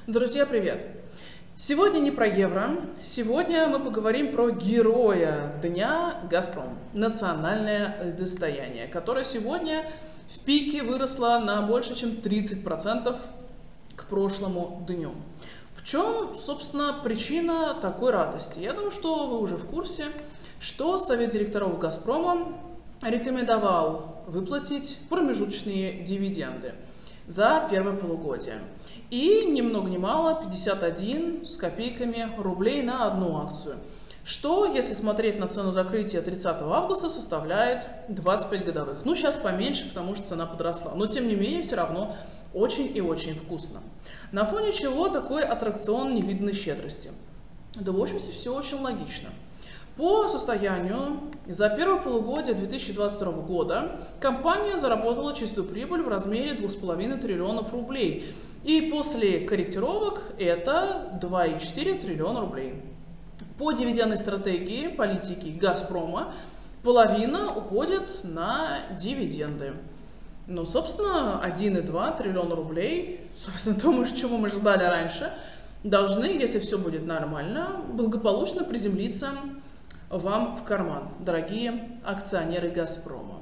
Друзья, привет! Сегодня не про евро, сегодня мы поговорим про героя дня «Газпром» – национальное достояние, которое сегодня в пике выросло на больше, чем 30% к прошлому дню. В чем, собственно, причина такой радости? Я думаю, что вы уже в курсе, что Совет директоров «Газпрома» рекомендовал выплатить промежуточные дивиденды за первое полугодие. И ни много ни мало 51 с копейками рублей на одну акцию. Что, если смотреть на цену закрытия 30 августа, составляет 25 годовых. Ну, сейчас поменьше, потому что цена подросла. Но, тем не менее, все равно очень и очень вкусно. На фоне чего такой аттракцион невиданной щедрости? Да, в общем-то, все очень логично. По состоянию за первое полугодие 2022 года компания заработала чистую прибыль в размере 2,5 триллионов рублей. И после корректировок это 2,4 триллиона рублей. По дивидендной стратегии политики «Газпрома» половина уходит на дивиденды. Ну, собственно, 1,2 триллиона рублей, собственно, то, чего мы ждали раньше, должны, если все будет нормально, благополучно приземлиться вам в карман, дорогие акционеры «Газпрома».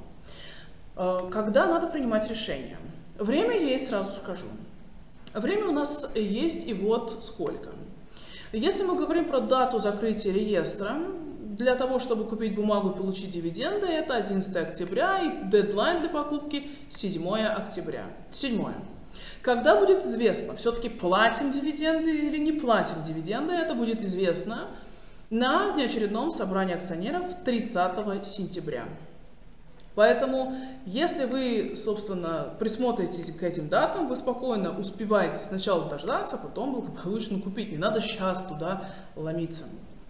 Когда надо принимать решения? Время есть, сразу скажу. Время у нас есть и вот сколько. Если мы говорим про дату закрытия реестра, для того, чтобы купить бумагу и получить дивиденды, это 11 октября и дедлайн для покупки 7 октября. 7. Когда будет известно, все-таки платим дивиденды или не платим дивиденды, это будет известно на внеочередном собрании акционеров 30 сентября. Поэтому, если вы, собственно, присмотритесь к этим датам, вы спокойно успеваете сначала дождаться, а потом благополучно купить. Не надо сейчас туда ломиться.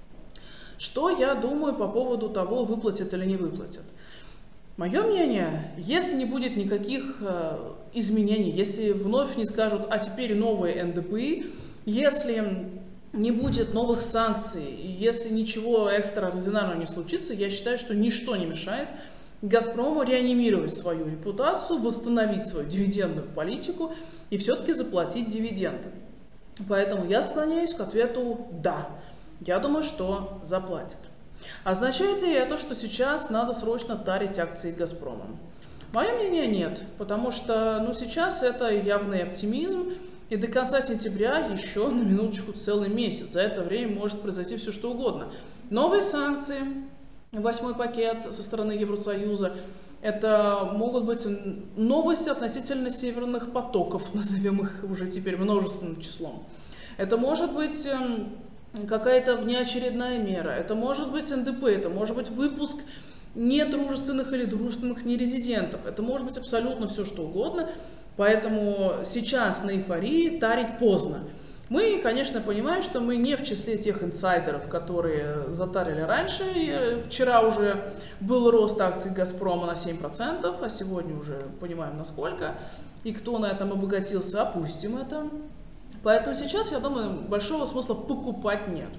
Что я думаю по поводу того, выплатят или не выплатят? Мое мнение, если не будет никаких изменений, если вновь не скажут, а теперь новые НДПИ, если не будет новых санкций, и если ничего экстраординарного не случится, я считаю, что ничто не мешает «Газпрому» реанимировать свою репутацию, восстановить свою дивидендную политику и все-таки заплатить дивиденды. Поэтому я склоняюсь к ответу «да». Я думаю, что заплатят. Означает ли это, что сейчас надо срочно тарить акции «Газпрома»? Мое мнение нет, потому что сейчас это явный оптимизм. И до конца сентября еще на минуточку целый месяц. За это время может произойти все что угодно. Новые санкции, 8-й пакет со стороны Евросоюза. Это могут быть новости относительно северных потоков, назовем их уже теперь множественным числом. Это может быть какая-то внеочередная мера. Это может быть НДП, это может быть выпуск недружественных или дружественных нерезидентов. Это может быть абсолютно все что угодно. Поэтому сейчас на эйфории тарить поздно. Мы, конечно, понимаем, что мы не в числе тех инсайдеров, которые затарили раньше. И вчера уже был рост акций «Газпрома» на 7%, а сегодня уже понимаем, насколько. И кто на этом обогатился, опустим это. Поэтому сейчас, я думаю, большого смысла покупать нет.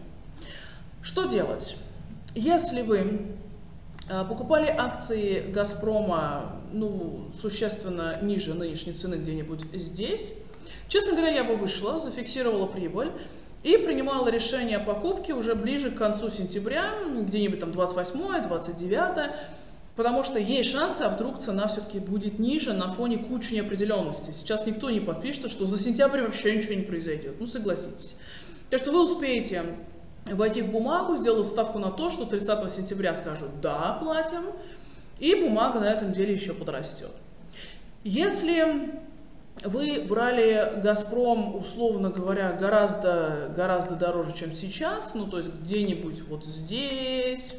Что делать? Если вы покупали акции «Газпрома» существенно ниже нынешней цены где-нибудь здесь, честно говоря, я бы вышла, зафиксировала прибыль и принимала решение о покупке уже ближе к концу сентября, где-нибудь там 28-е, 29-е, потому что есть шансы, а вдруг цена все-таки будет ниже на фоне кучи неопределенности. Сейчас никто не подпишется, что за сентябрь вообще ничего не произойдет. Ну, согласитесь. Так что вы успеете войти в бумагу, сделав ставку на то, что 30 сентября скажут «да, платим», и бумага на этом деле еще подрастет. Если вы брали «Газпром», условно говоря, гораздо дороже, чем сейчас, то есть где-нибудь вот здесь,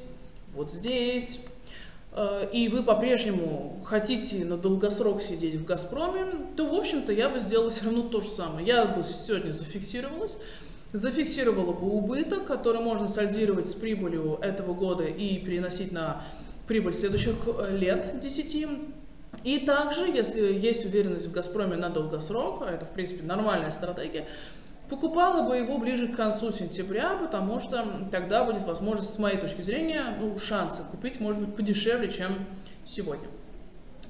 и вы по-прежнему хотите на долгосрок сидеть в «Газпроме», то, в общем-то, я бы сделала все равно то же самое. Я бы сегодня зафиксировала бы убыток, который можно сольдировать с прибылью этого года и переносить на прибыль следующих лет 10. И также, если есть уверенность в «Газпроме» на долгосрок, а это, в принципе, нормальная стратегия, покупала бы его ближе к концу сентября, потому что тогда будет возможность, с моей точки зрения, шансы купить, может быть, подешевле, чем сегодня.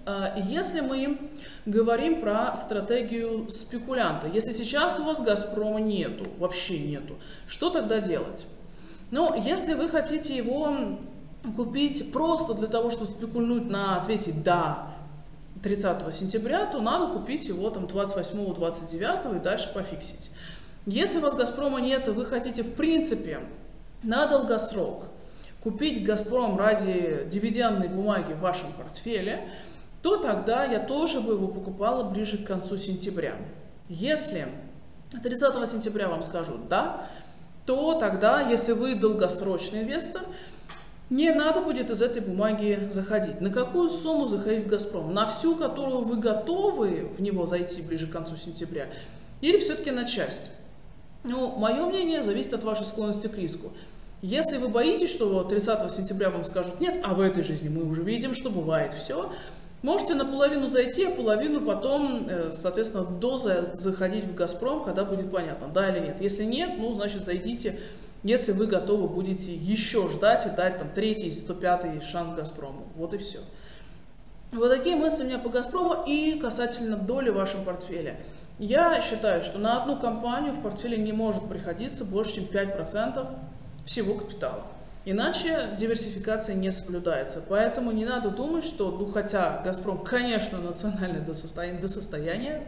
Если мы говорим про стратегию спекулянта, если сейчас у вас «Газпрома» нету, вообще нету, что тогда делать? Ну, если вы хотите его купить просто для того, чтобы спекульнуть на ответе «да» 30 сентября, то надо купить его там 28-29 и дальше пофиксить. Если у вас «Газпрома» нет, и вы хотите в принципе на долгосрок купить «Газпром» ради дивидендной бумаги в вашем портфеле, то тогда я тоже бы его покупала ближе к концу сентября. Если 30 сентября вам скажут «да», то тогда, если вы долгосрочный инвестор, не надо будет из этой бумаги заходить. На какую сумму заходить в «Газпром»? На всю, которую вы готовы в него зайти ближе к концу сентября? Или все-таки на часть? Ну, мое мнение зависит от вашей склонности к риску. Если вы боитесь, что 30 сентября вам скажут «нет», а в этой жизни мы уже видим, что бывает все, можете наполовину зайти, а половину потом, соответственно, заходить в «Газпром», когда будет понятно, да или нет. Если нет, ну, значит, зайдите, если вы готовы будете еще ждать и дать там 3-й, 105-й шанс «Газпрому». Вот и все. Вот такие мысли у меня по «Газпрому» и касательно доли в вашем портфеле. Я считаю, что на одну компанию в портфеле не может приходиться больше, чем 5% всего капитала. Иначе диверсификация не соблюдается. Поэтому не надо думать, что, ну хотя «Газпром», конечно, национальное достояние,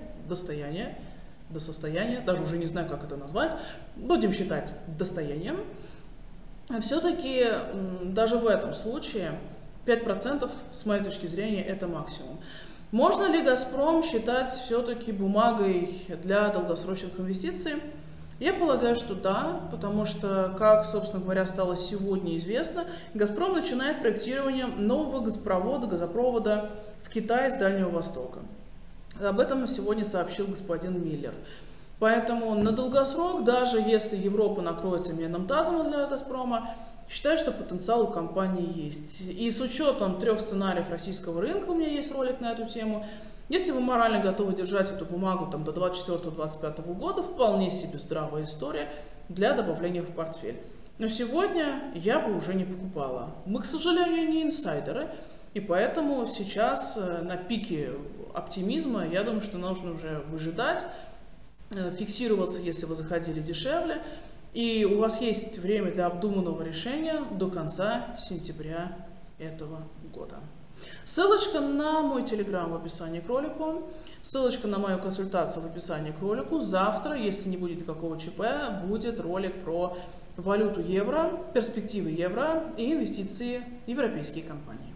даже уже не знаю, как это назвать, будем считать достоянием, все-таки даже в этом случае 5%, с моей точки зрения, это максимум. Можно ли «Газпром» считать все-таки бумагой для долгосрочных инвестиций? Я полагаю, что да, потому что, как, собственно говоря, стало сегодня известно, «Газпром» начинает проектирование нового газопровода в Китай с Дальнего Востока. Об этом сегодня сообщил господин Миллер. Поэтому на долгосрок, даже если Европа накроется медным тазом для «Газпрома», считаю, что потенциал у компании есть. И с учетом 3 сценариев российского рынка, у меня есть ролик на эту тему, если вы морально готовы держать эту бумагу там, до 2024-2025 года, вполне себе здравая история для добавления в портфель. Но сегодня я бы уже не покупала. Мы, к сожалению, не инсайдеры, и поэтому сейчас на пике оптимизма, я думаю, что нужно уже выжидать, фиксироваться, если вы заходили дешевле, и у вас есть время для обдуманного решения до конца сентября этого года. Ссылочка на мой телеграм в описании к ролику, ссылочка на мою консультацию в описании к ролику. Завтра, если не будет никакого ЧП, будет ролик про валюту евро, перспективы евро и инвестиции в европейские компании.